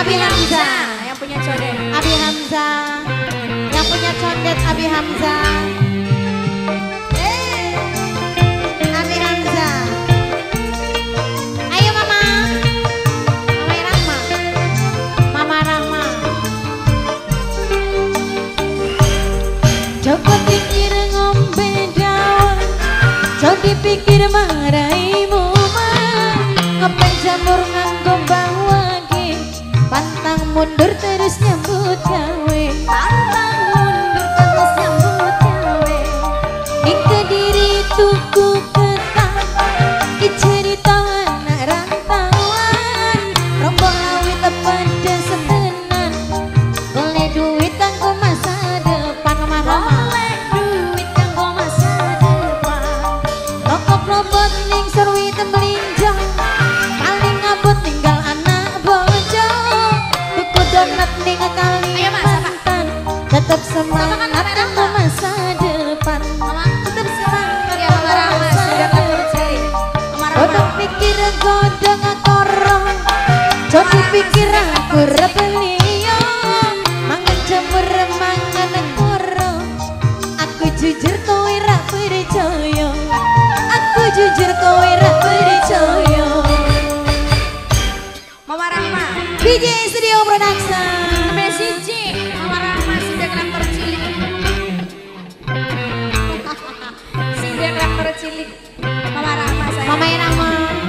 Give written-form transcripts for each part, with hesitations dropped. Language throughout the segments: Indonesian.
Abi Hamza. Yang punya condet. Abi Hamza. Yang punya condet Abi Hamza. Abi Hamza. Ayo Mama. Mama Rahma. Mama Rahma. Coba pikir ngombe daun, coba dipikir maraimu mah. Ngepeng jamur nganggo bawage, pantang mundur terus nyambut gawe. Pantang mundur terus nyambut gawe. Ing Kediri tuku ketang, ki cerita anak rantauan. Rombong awit pada setenan, golek duit kanggo masa depan. Golek duit kanggo masa depan. Lopok-lopok ning serwi tembelinjang, paling ngabut tinggal anak bojo. Tuku donat ning Kalimantan, tetep semangat kanggo masa depan. Tetep semangat kanggo masa depan. Godong pikir godong korong, coba pikir aku rebelio. Mangan jamur mangan korong, aku jujur kowe ra percaya. Aku jujur kowe ra percaya. Mama Rahma. DJ Studio Production. Messi J. Mama Rahma si dekran tercilik. Si dekran tercilik. Mama Rahma saya. Mama Rahma.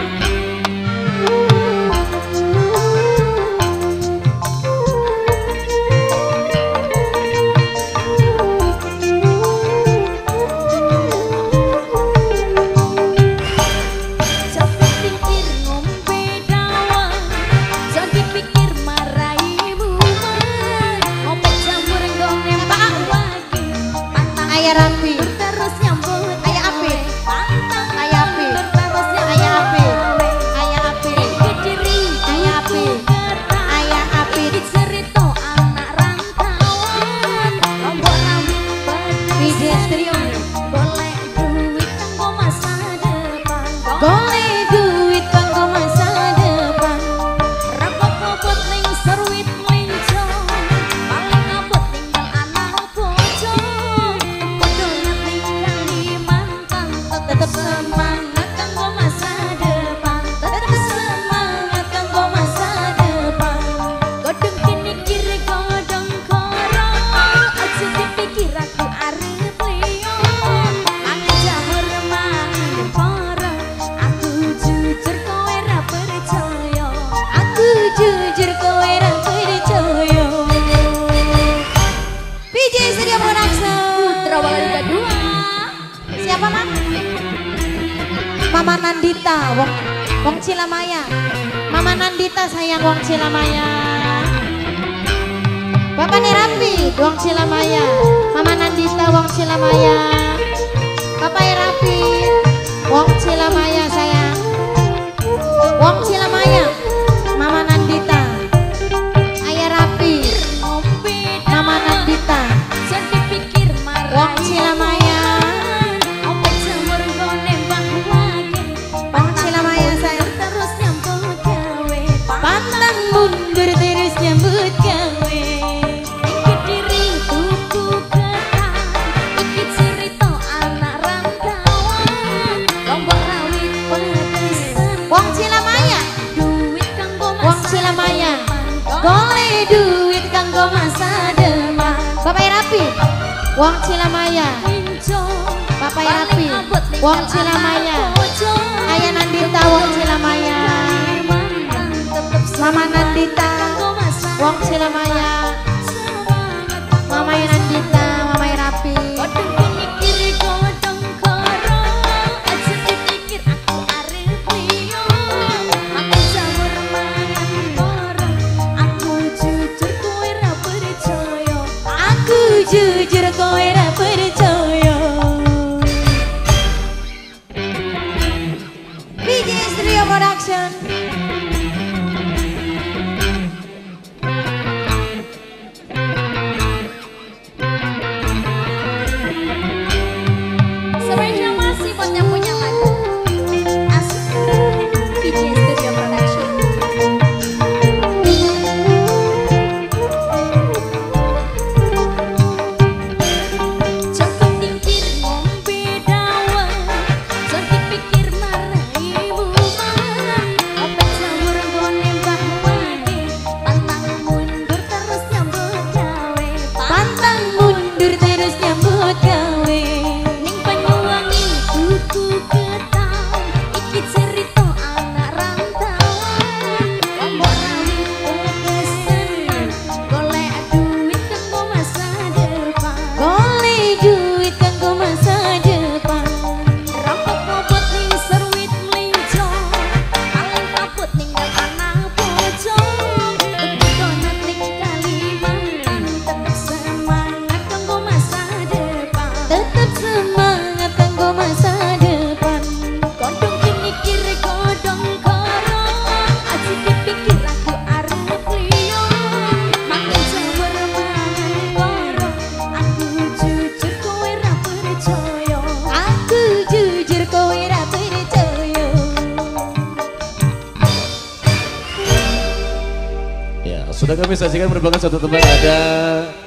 Coba pikir ngombe dawang, coba dipikir maraimu mah. Ngombe jamur nggo nembak lagi, pantang Ayah Rapi. terus nyambut. Ayah Api. Pantang Ayah Api. terus nyambut. Ayah Api. Ayah Api. Kediri Ayah Api. Ayah Api. cerita anak rantauan. Lombok rambut DJ Studio. golek duit kanggo masa depan. Golek duit kanggo masa depan. Rokok bobot ning serwit melincong, paling abot tinggal anak bojo. Kodonat ning Kalimantan, tetep semangat kanggo masa depan. Tetep semangat kanggo masa depan. Godong kini kiri godong korong, aja dipikir aku arep liyo. Mangan jamur mangan porong, aku jujur kowe ra percaya. Aku jujur kowe ra percaya. DJ Studio Production. Putra Bangga kedua. Siapa Mam? Mama Nandita, wong Cilamaya. Mama Nandita sayang wong Cilamaya. Bapak Nerapi, wong Cilamaya. Mama Nandita wong Cilamaya. Bapak Nerapi, wong Cilamaya sayang. Wong Cilamaya. Mama Nandita. Ayah Rapi, Ngombe Mama Nandita. jangan dipikir marah. Wong Cilamaya. Ngombe jamur nggo nembak lagi. Wong Cilamaya sayang. Terus nyambut gawe. Pantang mundur terus nyambut gawe. Iki diri tuku ketang, iki cerita anak rantauan. Lombok rawit pedesan. Wong Cilamaya. Duit kanggo Wong masa Cilamaya. depan. Golek duit kanggo masa depan. Bapak Rapi. Wong Cilamaya. Injo, Bapak paling Rapi. abot tinggal Wong Cilamaya. anak bojo. Ayah Nandita wong Cilamaya. Kalimantan tetep Mama Nandita. kanggo masa Wong Cilamaya. semangat. Mama Nandita, Mama Rapi. Godong kini kiri godong korong, aja dipikir aku arep liyo. Makan jamur mangan porong, aku jujur kowe ra percaya. Aku jujur kowe ra percaya. DJ Studio Production. percaya. Aku jujur kowe ra percaya. Ya, sudah kami saksikan merupakan satu tembang ada